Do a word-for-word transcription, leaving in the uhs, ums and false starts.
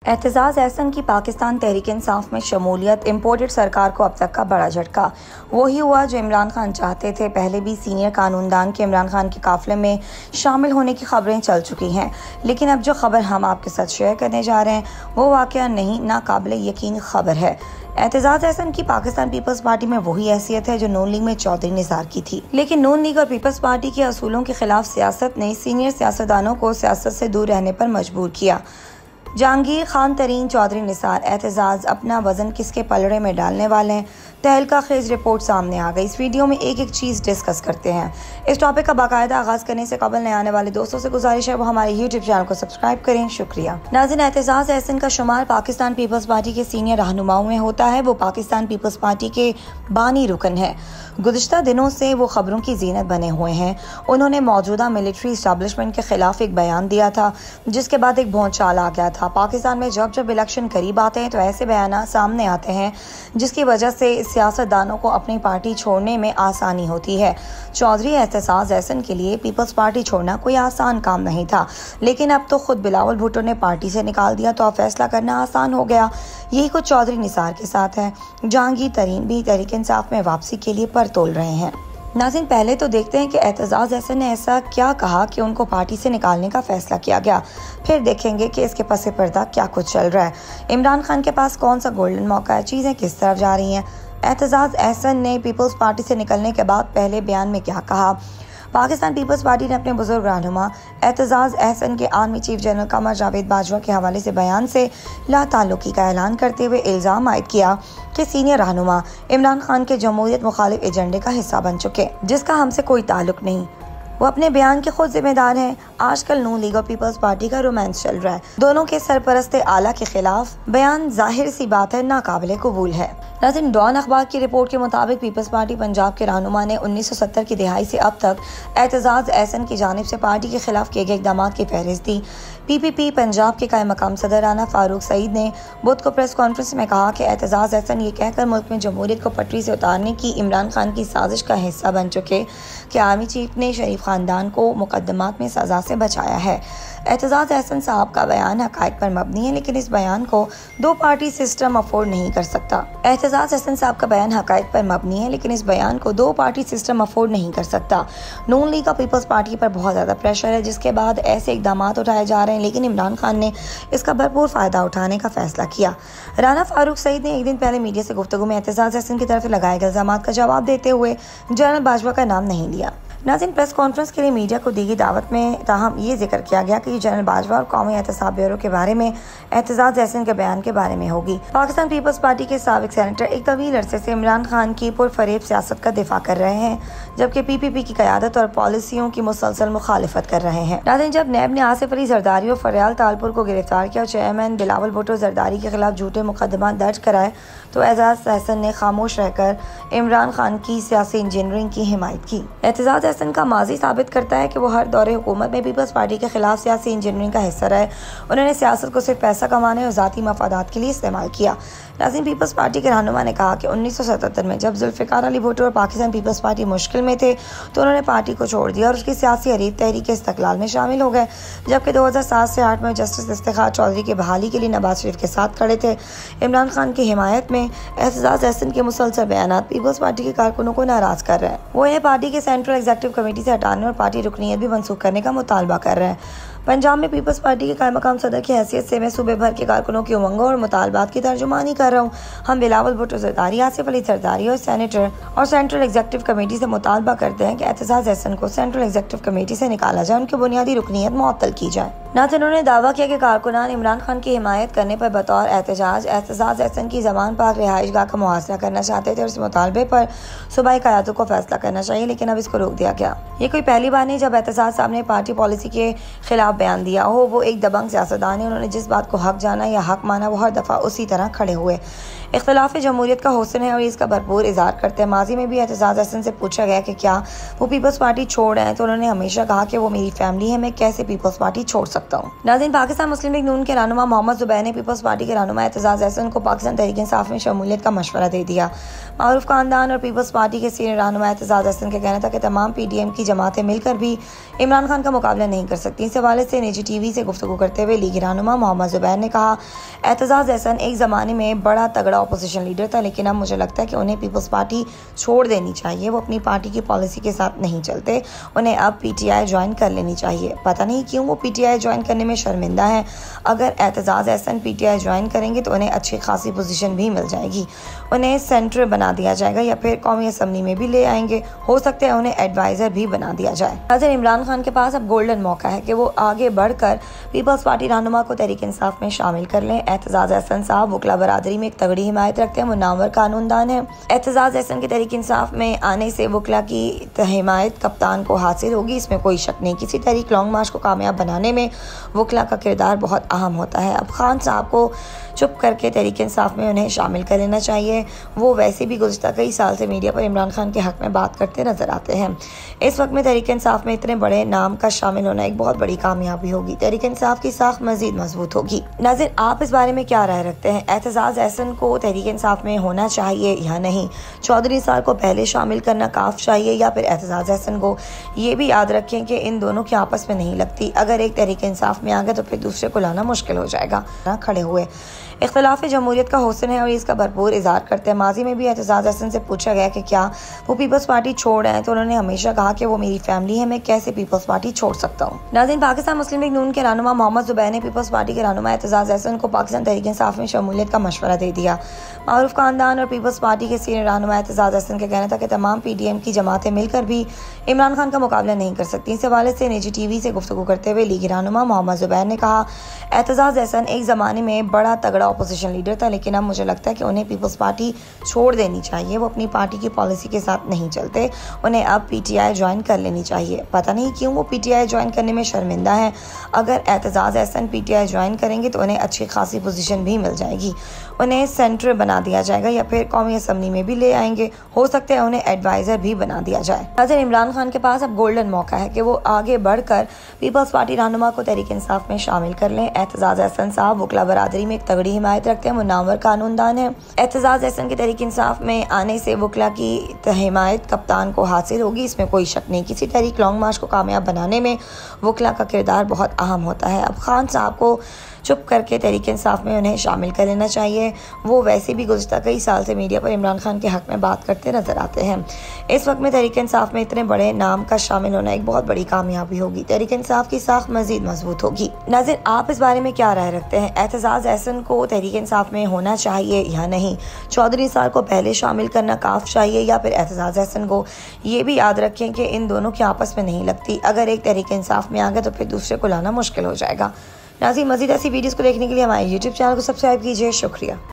एतजाज़ एहसन की पाकिस्तान तहरीक इंसाफ में शमूलियत इम्पोर्टेड सरकार को अब तक का बड़ा झटका वही हुआ जो इमरान खान चाहते थे। पहले भी सीनियर कानूनदान के इमरान खान के काफिले में शामिल होने की खबरें चल चुकी हैं, लेकिन अब जो खबर हम आपके साथ शेयर करने जा रहे हैं वो वाकया नहीं नाकाबिले यकीन खबर है। एतजाज़ एहसन की पाकिस्तान पीपल्स पार्टी में वही हैसियत है जो नून लीग में चौधरी निसार की थी, लेकिन नून लीग और पीपल्स पार्टी के असूलों के खिलाफ सियासत ने सीनियर सियासतदानों को सियासत से दूर रहने पर मजबूर किया। जहांगीर खान तरीन चौधरी निसार एतजाज़ अपना वजन किसके पलड़े में डालने वाले हैं, तहलका खेज रिपोर्ट सामने आ गई। इस वीडियो में एक एक चीज़ डिस्कस करते हैं। इस टॉपिक का बाकायदा आगाज़ करने से कबल नए आने वाले दोस्तों से गुजारिश है वो हमारे यूट्यूब चैनल को सब्सक्राइब करें। शुक्रिया। नाज़रीन, एतजाज़ एहसन का शुमार पाकिस्तान पीपल्स पार्टी के सीनियर रहनुमाओं में होता है। वो पाकिस्तान पीपल्स पार्टी के बानी रुकन है। गुज़िश्ता दिनों से वो खबरों की जीनत बने हुए हैं। उन्होंने मौजूदा मिलिट्री इस्टेब्लिशमेंट के खिलाफ एक बयान दिया था, जिसके बाद एक भौचाल आ गया था। पाकिस्तान में जब जब इलेक्शन करीब आते हैं तो ऐसे बयान सामने आते हैं जिसकी वजह से सियासतदानों को अपनी पार्टी छोड़ने में आसानी होती है। चौधरी एतजाज़ एहसन के लिए पीपल्स पार्टी छोड़ना कोई आसान काम नहीं था, लेकिन अब तो खुद बिलावल भुट्टो ने पार्टी से निकाल दिया तो अब फैसला करना आसान हो गया। यही कुछ चौधरी निसार के साथ है। जहांगीर तरीन भी तहरीक इंसाफ में वापसी के लिए पर तोल रहे हैं। नाज़रीन, पहले तो देखते हैं कि एतजाज़ एहसन ने ऐसा क्या कहा कि उनको पार्टी से निकालने का फैसला किया गया। फिर देखेंगे कि इसके पसे पर्दा क्या कुछ चल रहा है। इमरान खान के पास कौन सा गोल्डन मौका है, चीज़ें किस तरफ जा रही हैं। एतजाज़ एहसन ने पीपल्स पार्टी से निकलने के बाद पहले बयान में क्या कहा। पाकिस्तान पीपल्स पार्टी ने अपने बुजुर्ग रहनुमा एतजाज़ एहसन के army chief general Qamar Javed Bajwa के हवाले से बयान से लाताल्लुकी का ऐलान करते हुए इल्ज़ाम आयद किया कि सीनियर रहनुमा इमरान खान के जमहूरियत मुखालिफ एजेंडे का हिस्सा बन चुके, जिसका हमसे कोई ताल्लुक नहीं। वो अपने बयान के खुद जिम्मेदार हैं। आजकल नून लीग और पीपल्स पार्टी का रोमांस चल रहा है। दोनों के सरपरस्ते आला के खिलाफ बयान जाहिर सी बात है नाकाबिले कबूल है। नाज़रीन, डॉन अखबार की रिपोर्ट के मुताबिक पीपल्स पार्टी पंजाब के रहनुमा ने उन्नीस सौ सत्तर की दिहाई से अब तक एतजाज़ एहसन की जानिब से पार्टी के खिलाफ किए गए इक़दामात की फहरिस्त दी। पीपीपी पंजाब के कायम मकाम सदर राना फारूक सईद ने बुध को प्रेस कॉन्फ्रेंस में कहा कि एतजाज़ एहसन ये कहकर मुल्क में जमहूरियत को पटरी से उतारने की इमरान खान की साजिश का हिस्सा बन चुके कि आर्मी चीफ ने शरीफ खानदान को मुकदमात में सजा से बचाया है। एतजाज़ एहसन साहब का बयान हक़ाइक़ पर मबनी है, लेकिन इस बयान को दो पार्टी सिस्टम अफोर्ड नहीं कर सकता। एतजाज़ एहसन साहब का बयान हक़ाइक़ पर मबनी है, लेकिन इस बयान को दो पार्टी सिस्टम अफोर्ड नहीं कर सकता। नून लीग और पीपल्स पार्टी पर बहुत ज़्यादा प्रेशर है, जिसके बाद ऐसे इक़दाम उठाए जा रहे हैं, लेकिन इमरान खान ने इसका भरपूर फ़ायदा उठाने का फैसला किया। राना फारूक सईद ने एक दिन पहले मीडिया से गुफ्तगू में एतजाज़ एहसन की तरफ से लगाए गए इल्ज़ामात का जवाब देते हुए जनरल बाजवा का नाम नहीं लिया। नाज़रीन, प्रेस कॉन्फ्रेंस के लिए मीडिया को दी गई दावत में ताहम ये जिक्र किया गया कि जनरल बाजवा और कौमी एहतसाब ब्यूरो के बारे में एतजाज़ एहसन के बयान के बारे में होगी। पाकिस्तान पीपल्स पार्टी के साबिक सेनेटर एक तवील अरसे से इमरान खान की पुरफरेब सियासत का दिफा कर रहे हैं, जबकि पीपीपी की क़यादत और पॉलिसियों की मुसलसल मुखालिफत कर रहे हैं। नाज़रीन, जब नैब ने आसिफ अली जरदारी और फरियाल तालपुर को गिरफ्तार किया और चेयरमैन बिलावल भुट्टो जरदारी के खिलाफ झूठे मुकदमा दर्ज कराए तो एतजाज़ एहसन ने खामोश रहकर इमरान खान की सियासी इंजीनियरिंग की हिमायत की। एतजाज़ एहसन का माजी साबित करता है कि वो हर दौरे हुकूमत में पीपल्स पार्टी के खिलाफ सियासी इंजीनियरिंग का हिस्सा रहे। उन्होंने सियासत को सिर्फ पैसा कमाने और ज़ाती मफादात के लिए इस्तेमाल किया। नाज़रीन, पीपल्स पार्टी के रहनुमा ने कहा कि उन्नीस सौ सतहत्तर में जब जुल्फ़िकार अली भुट्टो और पाकिस्तान पीपल्स पार्टी मुश्किल में थे तो उन्होंने पार्टी को छोड़ दिया और उसकी सियासी हरीफ तहरीक इस्तक़लाल में शामिल हो गए, जबकि दो हज़ार सात से आठ में जस्टिस इफ्तिखार चौधरी की बहाली के लिए नवाज शरीफ के साथ खड़े थे। इमरान खान की हिमायत में एतजाज़ एहसन के मुसलसल बयान पीपल्स पार्टी के कारकुनों को नाराज़ कर रहे हैं। वो इन्हें पार्टी के सेंट्रल एग्जीक्यूटिव कमेटी से हटाने और पार्टी रुकनीयत भी मनसूख करने का मुतालबा कर रहे हैं। पंजाब में पीपल्स पार्टी के कायम मकाम सदर की हैसियत से मैं सूबे भर के कारकुनों की उमंगों और मुतालबात की तर्जुमानी कर रहा हूँ। हम बिलावल भुट्टो जरदारी, आसिफ अली जरदारी और सेनेटर और सेंट्रल एग्जीक्यूटिव कमेटी से मुतालबा करते हैं कि एतजाज़ एहसन को सेंट्रल एग्जीक्यूटिव कमेटी से निकाला जाए, उनकी बुनियादी रुकनीयत मुअत्तल की जाए। नाज़रीन, उन्होंने दावा किया कि कारकुनान इमरान खान की हिमायत करने पर बतौर एहतजाज एतजाज़ एहसन की ज़मान पाक रिहाइश गाह का मुहासरा करना चाहते थे और इस मुतालबे पर सूबाई क़यादत को फैसला करना चाहिए, लेकिन अब इसको रोक दिया गया। ये कोई पहली बार नहीं जब एतजाज़ साहब ने पार्टी पॉलिसी के खिलाफ बयान दिया हो। वो एक दबंग सियासतदान है। उन्होंने जिस बात को हक जाना या हक माना वो हर दफ़ा उसी तरह खड़े हुए। इख्तिलाफ जमहूरियत का हुस्न है और इसका भरपूर इजहार करते हैं। माजी में भी एतजाज़ हसन से पूछा गया कि क्या वो पीपल्स पार्टी छोड़ रहे हैं, तो उन्होंने हमेशा कहा कि वो मेरी फैमिली है, मैं कैसे पीपल्स पार्टी छोड़ सकता हूँ। नाज़रीन, पाकिस्तान मुस्लिम लीग नून के रहनुमा मोहम्मद ज़ुबैर ने पीपल्स पार्टी के रहनुमा एतजाज़ हसन को पाकिस्तान तहरीक इंसाफ में शमूलियत का मशवरा दे दिया। मारूफ खानदान और पीपल्स पार्टी के सीनियर रहनुमा एतजाज़ हसन का कहना था कि तमाम पी डी एम की जमातें मिलकर भी इमरान खान का मुकाबला नहीं कर सकती। इस हवाले से निजी टी वी से गुफ्तगू करते हुए लीगी रहनुमा मोहम्मद ज़ुबैर ने कहा, एतजाज़ हसन एक ज़माने में बड़ा तगड़ा अपोजिशन लीडर था, लेकिन अब मुझे लगता है कि उन्हें पीपल्स पार्टी छोड़ देनी चाहिए। वो अपनी पार्टी की पॉलिसी के साथ नहीं चलते, उन्हें अब पी टी आई ज्वाइन कर लेनी चाहिए। पता नहीं क्यों वो पी टी आई ज्वाइन करने में शर्मिंदा है। अगर Aitzaz Hasan P T I join करेंगे तो उन्हें अच्छी खासी पोजीशन भी मिल जाएगी, उन्हें सेंटर बना दिया जाएगा या फिर कौमी असम्बली में भी ले आएंगे, हो सकता है उन्हें एडवाइज़र भी बना दिया जाए। नाज़रीन, इमरान खान के पास अब गोल्डन मौका है कि वो आगे बढ़कर पीपल्स पार्टी रहनुमा को तहरीक इंसाफ में शामिल कर लें। एतजाज़ हसन साहब वकला बरादरी में एक तगड़ी हिमायत रखते हैं, मुनावर कानूनदान है। एतजाज़ हसन के तहरीक इंसाफ में आने से वकला की हिमायत कप्तान को हासिल होगी, इसमें कोई शक नहीं। किसी तहरीक लॉन्ग मार्च को कामयाब बनाने में वकला का किरदार बहुत अहम होता है। अब खान साहब को चुप करके तहरीक इंसाफ में उन्हें शामिल कर लेना चाहिए। वो वैसे भी गुज़श्ता कई साल से मीडिया पर इमरान खान के हक़ में बात करते नजर आते हैं। इस वक्त में तहरीक इंसाफ में इतने बड़े नाम का शामिल होना एक बहुत बड़ी कामयाबी होगी। तहरीक इंसाफ की साख मजीद मजबूत होगी। नाज़रीन, आप इस बारे में क्या राय रखते हैं? एतजाज़ हसन को तहरीक इंसाफ में होना चाहिए या नहीं? चौधरी साहब को पहले शामिल करना काफ चाहिए या फिर एतजाज़ हसन को? ये भी याद रखें कि इन दोनों की आपस में नहीं लगती। अगर एक तहरीक इंसाफ में आ गए तो फिर दूसरे को लाना मुश्किल हो जाएगा। ना खड़े हुए इख्तिलाफ जमहूरियत का हुस्न है और इसका भरपूर इजहार करते हैं। माजी में भी एतजाज़ हसन से पूछा गया कि क्या वो पीपल्स पार्टी छोड़ रहे हैं, तो उन्होंने हमेशा कहा कि वो मेरी फैमिली है, मैं कैसे पीपल्स पार्टी छोड़ सकता हूँ। नाज़रीन, पाकिस्तान मुस्लिम लीग नून के रहनुमा मोहम्मद ज़ुबैर ने पीपल्स पार्टी के रहनुमा एतजाज़ हसन को पाकिस्तान तहरीक इंसाफ में शमूलियत का मशवरा दे दिया। मारूफ खानदान और पीपल्स पार्टी के सीनियर रहनुमा एतजाज़ हसन का कहना था कि तमाम पी डी एम की जमातें मिलकर भी इमरान खान का मुकाबला नहीं कर सकती। इस हवाले से निजी टी वी से गुफ्तगू करते हुए लीगी रहनुमा मोहम्मद ज़ुबैर ने कहा, एतजाज़ हसन एक ज़माने में बड़ा तगड़ा अपोजिशन लीडर था, लेकिन अब मुझे लगता है कि उन्हें पीपल्स पार्टी छोड़ देनी चाहिए। वो अपनी पार्टी की पॉलिसी के साथ नहीं चलते, उन्हें अब पी टी आई ज्वाइन कर लेनी चाहिए। पता नहीं क्यों वो पी टी आई ज्वाइन करने में शर्मिंदा है। अगर Aitzaz Hasan P T I join करेंगे तो उन्हें अच्छी खासी पोजीशन भी मिल जाएगी, उन्हें सेंटर बना दिया जाएगा या फिर कौमी असम्बली में भी ले आएंगे, हो सकता है उन्हें एडवाइज़र भी बना दिया जाए। नाज़रीन, इमरान खान के पास अब गोल्डन मौका है कि वो आगे बढ़कर पीपल्स पार्टी रहनुमा को तहरीक इंसाफ में शामिल कर लें। एतजाज़ हसन साहब वकला बरादरी में एक तगड़ी हिमायत रखते हैं, मुनावर कानूनदान है। एतजाज़ हसन के तहरीक इंसाफ में आने से वकला की हिमायत कप्तान को हासिल होगी, इसमें कोई शक नहीं। किसी तहरीक लॉन्ग मार्च को कामयाब बनाने में वकला का किरदार बहुत अहम होता है। अब खान साहब को चुप करके तहरीक इंसाफ में उन्हें शामिल कर लेना चाहिए। वो वैसे भी गुज़श्ता कई साल से मीडिया पर इमरान खान के हक़ में बात करते नजर आते हैं। इस वक्त में तहरीक इंसाफ में इतने बड़े नाम का शामिल होना एक बहुत बड़ी कामयाबी होगी। तहरीक इंसाफ की साख मजीद मजबूत होगी। नाज़रीन, आप इस बारे में क्या राय रखते हैं? एतजाज़ हसन को तहरीक इंसाफ में होना चाहिए या नहीं? चौधरी साहब को पहले शामिल करना काफ चाहिए या फिर एतजाज़ हसन को? ये भी याद रखें कि इन दोनों की आपस में नहीं लगती। अगर एक तहरीक इंसाफ में आ गए तो फिर दूसरे को लाना मुश्किल हो जाएगा। नाज़रीन, मज़ीद ऐसी वीडियोज़ को देखने के लिए हमारे यूट्यूब चैनल को सब्सक्राइब कीजिए। शुक्रिया।